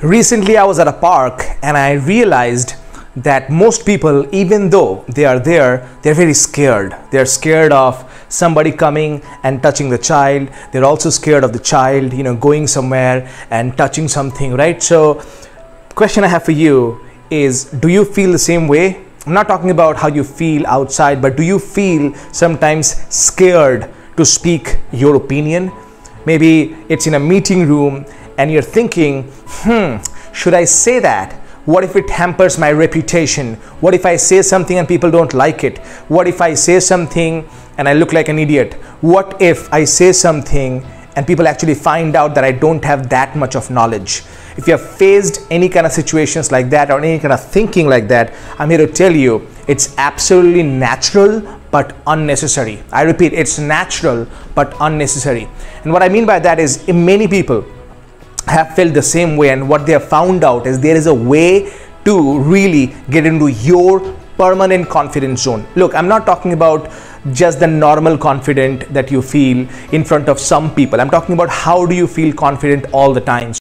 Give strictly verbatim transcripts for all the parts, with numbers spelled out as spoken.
Recently, I was at a park and I realized that most people, even though they are there, they're very scared. They're scared of somebody coming and touching the child. They're also scared of the child, you know, going somewhere and touching something, right? So, question I have for you is, do you feel the same way? I'm not talking about how you feel outside, but do you feel sometimes scared to speak your opinion? Maybe it's in a meeting room and you're thinking, hmm, should I say that? What if it hampers my reputation? What if I say something and people don't like it? What if I say something and I look like an idiot? What if I say something and people actually find out that I don't have that much of knowledge? If you have faced any kind of situations like that or any kind of thinking like that, I'm here to tell you it's absolutely natural but unnecessary. I repeat, it's natural but unnecessary. And what I mean by that is many people have felt the same way, and what they have found out is there is a way to really get into your permanent confidence zone. Look, I'm not talking about just the normal confident that you feel in front of some people. I'm talking about how do you feel confident all the time.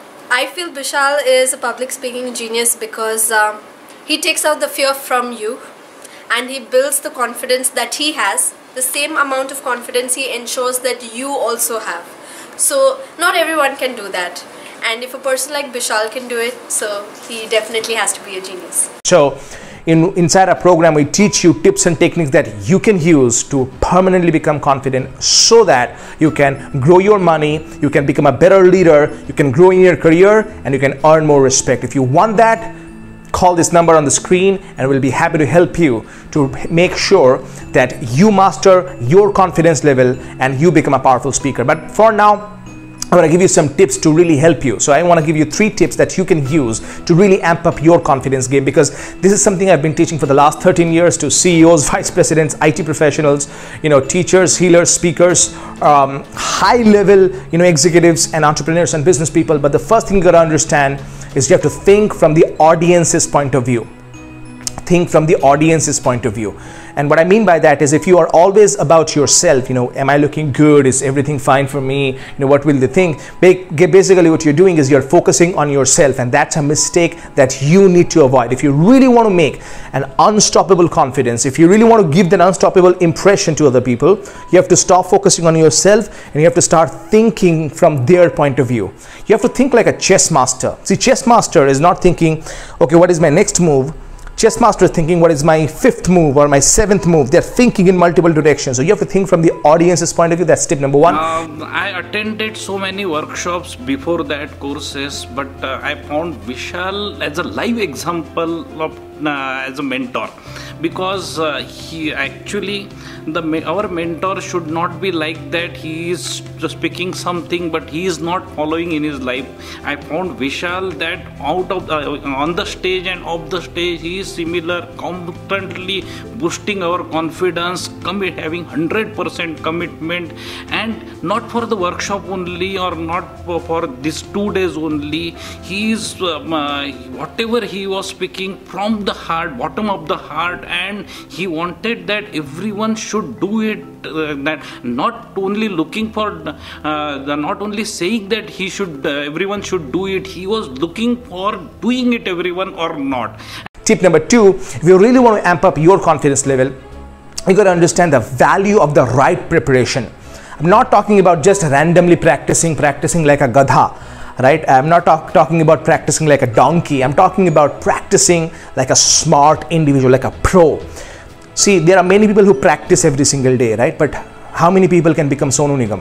I feel Vishal is a public speaking genius because um, he takes out the fear from you and he builds the confidence that he has. The same amount of confidence he ensures that you also have. So not everyone can do that, and if a person like Vishal can do it, so he definitely has to be a genius. So in inside our program, we teach you tips and techniques that you can use to permanently become confident so that you can grow your money, you can become a better leader, you can grow in your career, and you can earn more respect. If you want that, call this number on the screen and we'll be happy to help you to make sure that you master your confidence level and you become a powerful speaker. But for now, I'm going to give you some tips to really help you. So I want to give you three tips that you can use to really amp up your confidence game, because this is something I've been teaching for the last thirteen years to C E Os, vice presidents, I T professionals, you know, teachers, healers, speakers, um, high level, you know, executives and entrepreneurs and business people. But the first thing you got to understand is you have to think from the audience's point of view. Think from the audience's point of view. And what I mean by that is, if you are always about yourself, you know, am I looking good? Is everything fine for me? You know, what will they think? Basically what you're doing is you're focusing on yourself, and that's a mistake that you need to avoid. If you really want to make an unstoppable confidence, if you really want to give that unstoppable impression to other people, you have to stop focusing on yourself and you have to start thinking from their point of view. You have to think like a chess master. See, chess master is not thinking, okay, what is my next move? Chess master is thinking, what is my fifth move or my seventh move? They're thinking in multiple directions. So you have to think from the audience's point of view. That's tip number one. Um, I attended so many workshops before that courses, but uh, I found Vishal as a live example of uh, as a mentor, because uh, he actually the our mentor should not be like that. He is just speaking something but he is not following in his life. I found Vishal that out of the, on the stage and off the stage he is similar, constantly boosting our confidence, commit having one hundred percent commitment, and not for the workshop only or not for, for these two days only. He is um, uh, whatever he was speaking from the heart, bottom of the heart, and he wanted that everyone should do it, uh, that not only looking for uh, the, not only saying that he should uh, everyone should do it, he was looking for doing it everyone or not. Tip number two, if you really want to amp up your confidence level, you got to understand the value of the right preparation. I'm not talking about just randomly practicing practicing like a gadha, right? I'm not talk, talking about practicing like a donkey. I'm talking about practicing like a smart individual, like a pro. See, there are many people who practice every single day, right? But how many people can become Sonu Nigam?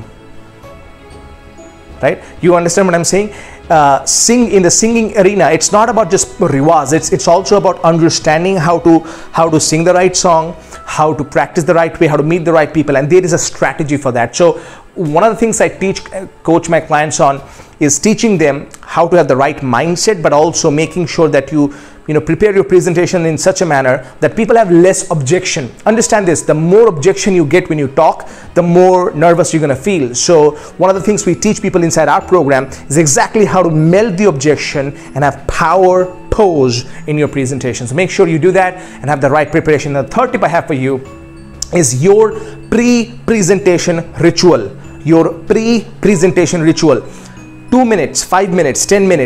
Right? You understand what I'm saying? Uh, sing in the singing arena, it's not about just riwaz. It's it's also about understanding how to how to sing the right song, how to practice the right way, how to meet the right people, and there is a strategy for that. So one of the things I teach, coach my clients on, is teaching them how to have the right mindset, but also making sure that you you know prepare your presentation in such a manner that people have less objection. Understand this: the more objection you get when you talk, the more nervous you're going to feel. So one of the things we teach people inside our program is exactly how to melt the objection and have power pose in your presentation. So make sure you do that and have the right preparation. The third tip I have for you is your pre-presentation ritual. Your pre-presentation ritual. Two minutes, five minutes, ten minutes,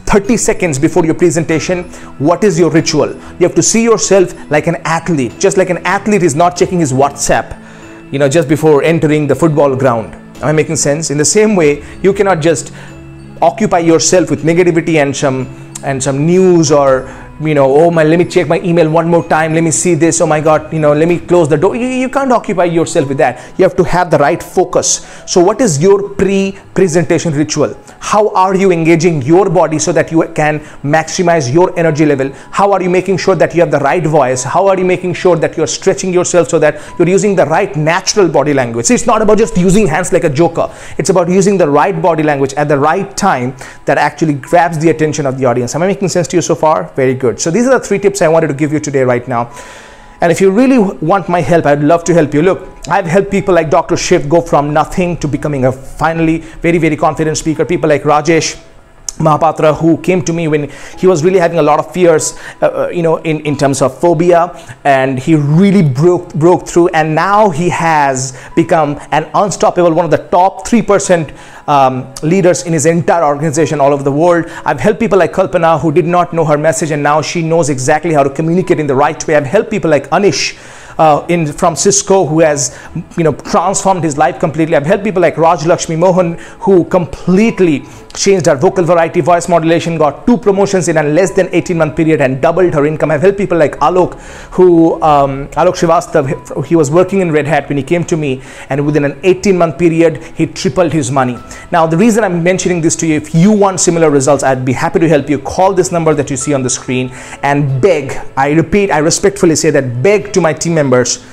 thirty seconds before your presentation, what is your ritual? You have to see yourself like an athlete, just like an athlete is not checking his WhatsApp, you know, just before entering the football ground. Am I making sense? In the same way, you cannot just occupy yourself with negativity and some and some news, or you know, oh my, let me check my email one more time, let me see this, oh my god, you know, let me close the door. You, you can't occupy yourself with that. You have to have the right focus. So what is your pre-presentation ritual? How are you engaging your body so that you can maximize your energy level? How are you making sure that you have the right voice? How are you making sure that you're stretching yourself so that you're using the right natural body language? See, it's not about just using hands like a joker. It's about using the right body language at the right time that actually grabs the attention of the audience. Am I making sense to you so far? Very good. So these are the three tips I wanted to give you today right now. And if you really want my help, I'd love to help you. Look, I've helped people like Doctor Shiv go from nothing to becoming a finally very, very confident speaker. People like Rajesh Mahapatra, who came to me when he was really having a lot of fears, uh, you know, in, in terms of phobia, and he really broke broke through, and now he has become an unstoppable, one of the top three percent um, leaders in his entire organization all over the world. I've helped people like Kalpana, who did not know her message, and now she knows exactly how to communicate in the right way. I've helped people like Anish Uh, in from Cisco, who has, you know, transformed his life completely. I've helped people like Raj Lakshmi Mohan, who completely changed her vocal variety, voice modulation, got two promotions in a less than eighteen month period and doubled her income. I've helped people like Alok, who um, Alok Srivastav, he was working in Red Hat when he came to me, and within an eighteen month period he tripled his money. Now the reason I'm mentioning this to you, if you want similar results, I'd be happy to help you. Call this number that you see on the screen and beg, I repeat, I respectfully say that, beg to my team members,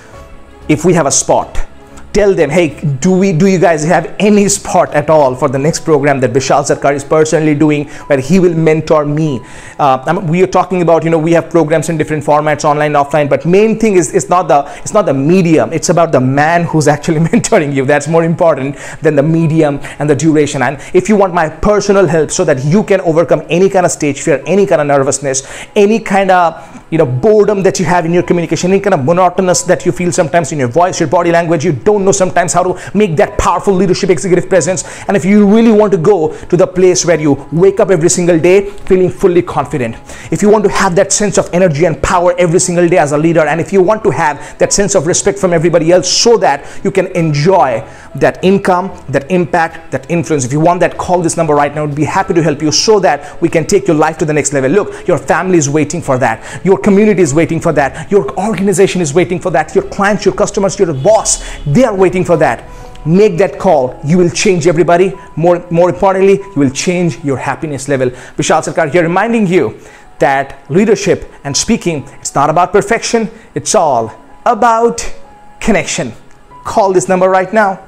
if we have a spot. Tell them, hey, do we do you guys have any spot at all for the next program that Vishal Sarkar is personally doing, where he will mentor me? Uh, I mean, we are talking about, you know, we have programs in different formats, online, offline, but main thing is it's not the it's not the medium. It's about the man who's actually mentoring you. That's more important than the medium and the duration. And if you want my personal help so that you can overcome any kind of stage fear, any kind of nervousness, any kind of, you know, boredom that you have in your communication, any kind of monotonous that you feel sometimes in your voice, your body language, you don't know sometimes how to make that powerful leadership executive presence. And if you really want to go to the place where you wake up every single day feeling fully confident, if you want to have that sense of energy and power every single day as a leader, and if you want to have that sense of respect from everybody else so that you can enjoy that income, that impact, that influence, if you want that, call this number right now. I'd be happy to help you so that we can take your life to the next level. Look, your family is waiting for that. Your community is waiting for that. Your organization is waiting for that. Your clients, your customers, your boss, they are waiting for that. Make that call. You will change everybody. More, more importantly, you will change your happiness level. Vishal Sarkar here, reminding you that leadership and speaking, it's not about perfection. It's all about connection. Call this number right now.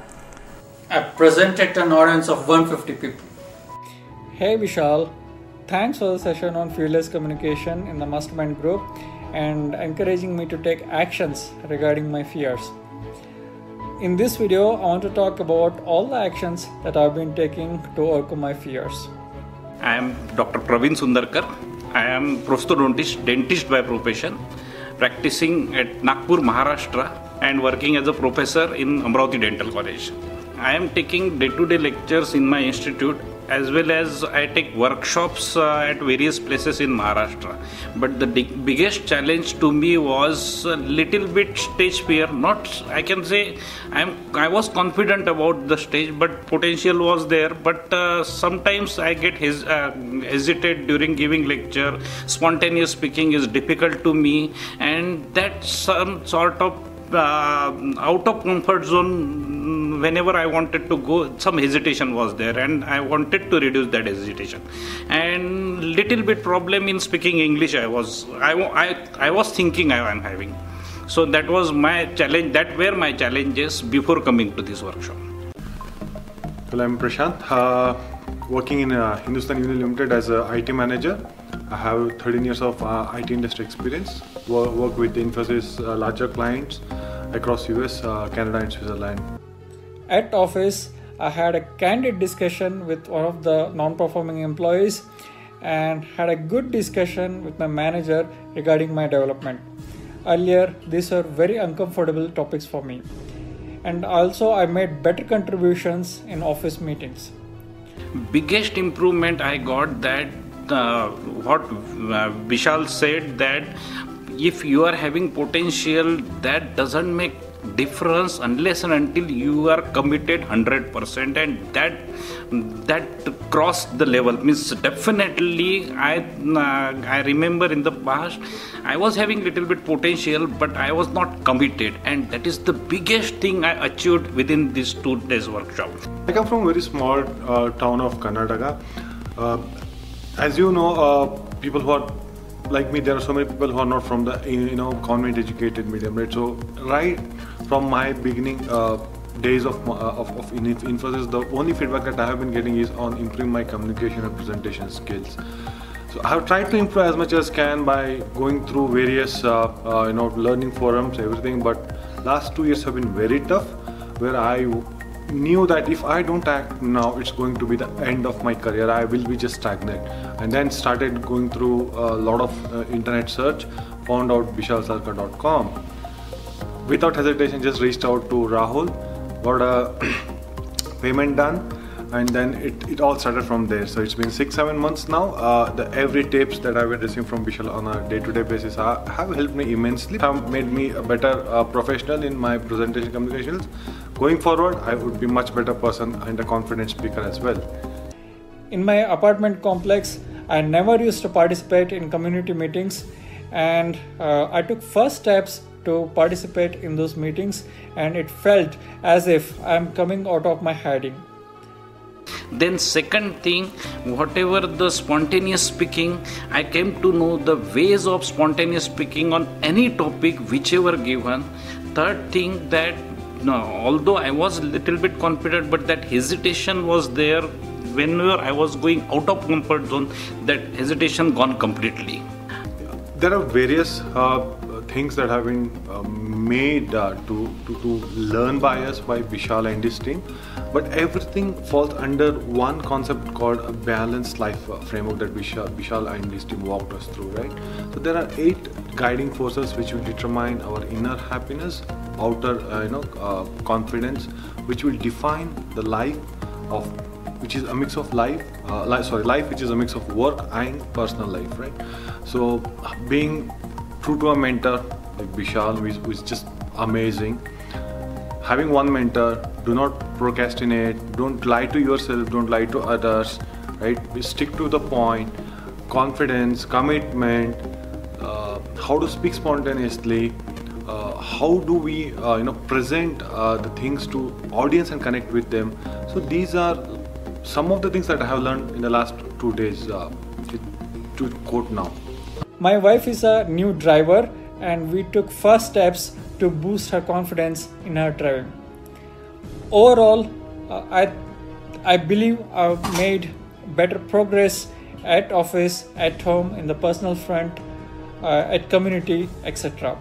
I presented to an audience of one hundred fifty people. Hey Vishal, thanks for the session on fearless communication in the mastermind group and encouraging me to take actions regarding my fears. In this video, I want to talk about all the actions that I've been taking to overcome my fears. I am Doctor Praveen Sundarkar. I am prosthodontist, dentist by profession, practicing at Nagpur, Maharashtra, and working as a professor in Amravati Dental College. I am taking day-to-day lectures in my institute, as well as I take workshops uh, at various places in Maharashtra. But the biggest challenge to me was a little bit stage fear. Not, I can say, I'm, I was confident about the stage, but potential was there. But uh, sometimes I get hes uh, hesitate during giving lecture. Spontaneous speaking is difficult to me, and that's some sort of uh, out of comfort zone. Whenever I wanted to go, some hesitation was there, and I wanted to reduce that hesitation. And little bit problem in speaking English I was I, I, I was thinking I am having. So that was my challenge, that were my challenges before coming to this workshop. Well, I'm Prashant, uh, working in uh, Hindustan Unilever Limited as a I T manager. I have thirteen years of uh, I T industry experience. Work, work with Infosys uh, larger clients across U S, uh, Canada and Switzerland. At office, I had a candid discussion with one of the non-performing employees and had a good discussion with my manager regarding my development. Earlier, these were very uncomfortable topics for me. And also, I made better contributions in office meetings. Biggest improvement I got that uh, what uh, Vishal said, that if you are having potential, that doesn't make difference unless and until you are committed one hundred percent, and that that crossed the level. Means definitely I uh, I remember in the past I was having little bit potential, but I was not committed, and that is the biggest thing I achieved within this two days workshop. I come from a very small uh, town of Karnataka. Uh, as you know, uh, people who are like me, there are so many people who are not from the you know convent educated medium, right? So right from my beginning uh, days of, uh, of, of Infosys, the only feedback that I have been getting is on improving my communication and presentation skills. So I have tried to improve as much as can by going through various uh, uh, you know learning forums, everything. But last two years have been very tough, where I knew that if I don't act now, it's going to be the end of my career. I will be just stagnant. And then started going through a lot of uh, internet search, found out Vishal Sarkar dot com. Without hesitation, just reached out to Rahul, got a payment done, and then it, it all started from there. So it's been six, seven months now. Uh, the every tips that I've been receiving from Vishal on a day-to-day basis are, have helped me immensely, have made me a better uh, professional in my presentation communications. Going forward, I would be much better person and a confident speaker as well. In my apartment complex, I never used to participate in community meetings, and uh, I took first steps to participate in those meetings, and it felt as if I'm coming out of my hiding. Then second thing, whatever the spontaneous speaking, I came to know the ways of spontaneous speaking on any topic whichever given. Third thing, that no, although I was a little bit confident, but that hesitation was there whenever I was going out of comfort zone, that hesitation gone completely. There are various uh, things that have been uh, made uh, to, to, to learn by us, by Vishal and his team, but everything falls under one concept called a balanced life uh, framework that Vishal, Vishal and his team walked us through, right? So there are eight guiding forces which will determine our inner happiness, outer uh, you know uh, confidence, which will define the life of which is a mix of life uh, life sorry life which is a mix of work and personal life, right? So being true to a mentor like Vishal, who is, who is just amazing, having one mentor, do not procrastinate, don't lie to yourself, don't lie to others, right? Stick to the point, confidence, commitment, uh, how to speak spontaneously, uh, how do we uh, you know present uh, the things to audience and connect with them. So these are some of the things that I have learned in the last two days, uh, to quote now. My wife is a new driver, and we took first steps to boost her confidence in her driving. Overall, uh, I I believe I've made better progress at office, at home, in the personal front, uh, at community, et cetera.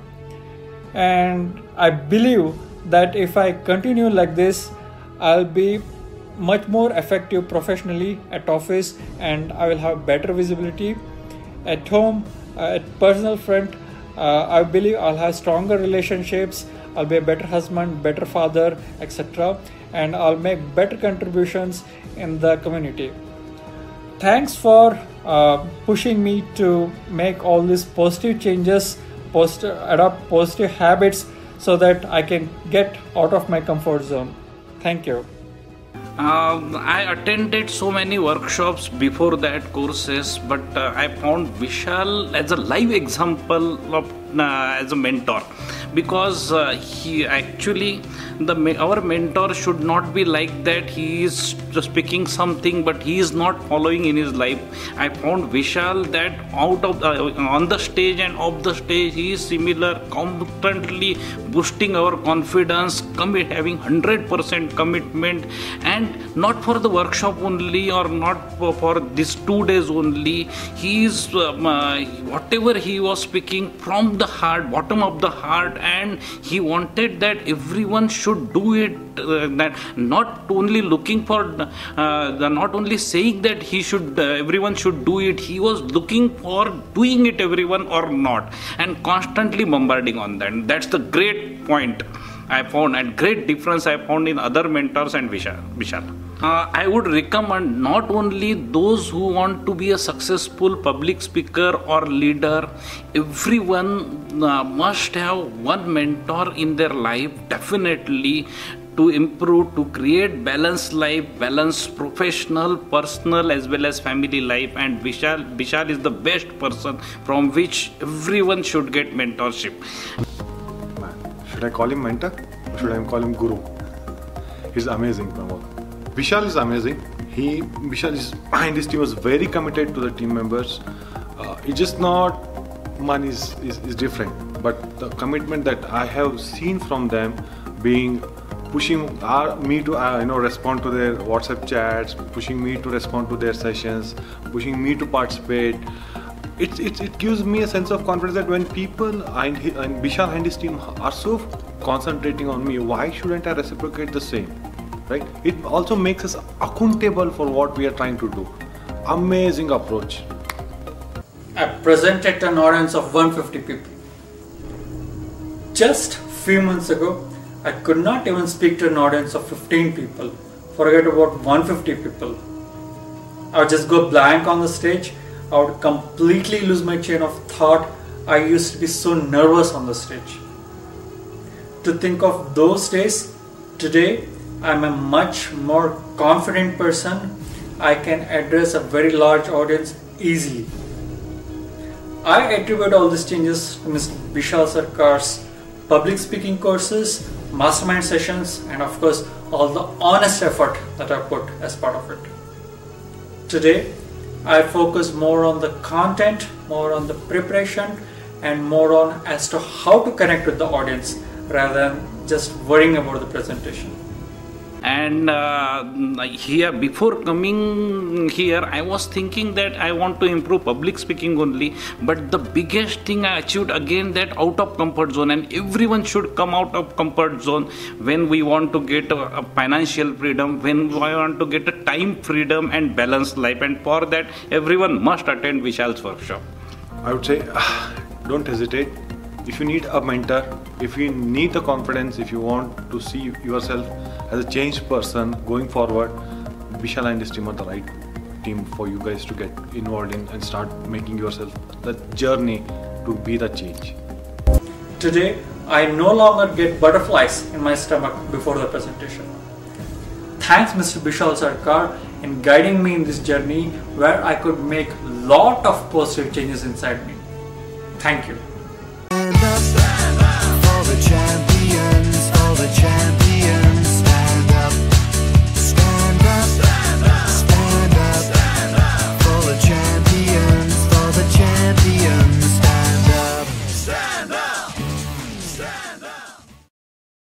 And I believe that if I continue like this, I'll be much more effective professionally at office, and I will have better visibility at home, uh, at personal front. uh, I believe I'll have stronger relationships, I'll be a better husband, better father, et cetera, and I'll make better contributions in the community. Thanks for uh, pushing me to make all these positive changes, post- adopt positive habits, so that I can get out of my comfort zone. Thank you. Um, I attended so many workshops before that courses, but uh, I found Vishal as a live example of uh, as a mentor, because uh, he actually the our mentor should not be like that. He is just speaking something, but he is not following in his life. I found Vishal that out of uh, on the stage and off the stage, he is similar, constantly boosting our confidence, commit having one hundred percent commitment, and not for the workshop only, or not for, for these two days only. He is um, uh, whatever he was speaking from the heart, bottom of the heart, and he wanted that everyone should do it. Uh, that not only looking for, uh, the, not only saying that he should, uh, everyone should do it. He was looking for doing it, everyone or not, and constantly bombarding on that. That's the great point I found, and great difference I found in other mentors and Vishal. Vishal. Uh, I would recommend not only those who want to be a successful public speaker or leader, everyone uh, must have one mentor in their life, definitely, to improve, to create balanced life, balanced professional, personal as well as family life. And Vishal, Vishal is the best person from which everyone should get mentorship. Man, should I call him mentor or should I call him guru? He's amazing, Pramod. Vishal is amazing. He, Vishal is behind his team, was very committed to the team members. Uh, it's just not money is, is, is different, but the commitment that I have seen from them, being pushing uh, me to uh, you know respond to their WhatsApp chats, pushing me to respond to their sessions, pushing me to participate. It, it, it gives me a sense of confidence that when people and, and Vishal and his team are so concentrating on me, why shouldn't I reciprocate the same? Right? It also makes us accountable for what we are trying to do. Amazing approach. I presented to an audience of one hundred fifty people. Just few months ago, I could not even speak to an audience of fifteen people. Forget about one hundred fifty people. I would just go blank on the stage. I would completely lose my chain of thought. I used to be so nervous on the stage. To think of those days, today I'm a much more confident person. I can address a very large audience easily. I attribute all these changes to Mister Vishal Sarkar's public speaking courses, mastermind sessions, and of course all the honest effort that I put as part of it. Today I focus more on the content, more on the preparation, and more on as to how to connect with the audience rather than just worrying about the presentation. And uh, here, before coming here, I was thinking that I want to improve public speaking only. But the biggest thing I achieved again, that out of comfort zone, and everyone should come out of comfort zone when we want to get a, a financial freedom, when we want to get a time freedom and balanced life. And for that, everyone must attend Vishal's workshop. I would say, don't hesitate. If you need a mentor, if you need the confidence, if you want to see yourself as a changed person going forward, Vishal and his team are the right team for you guys to get involved in and start making yourself the journey to be the change. Today, I no longer get butterflies in my stomach before the presentation. Thanks Mister Vishal Sarkar in guiding me in this journey where I could make lot of positive changes inside me. Thank you. For the champions, for the champions.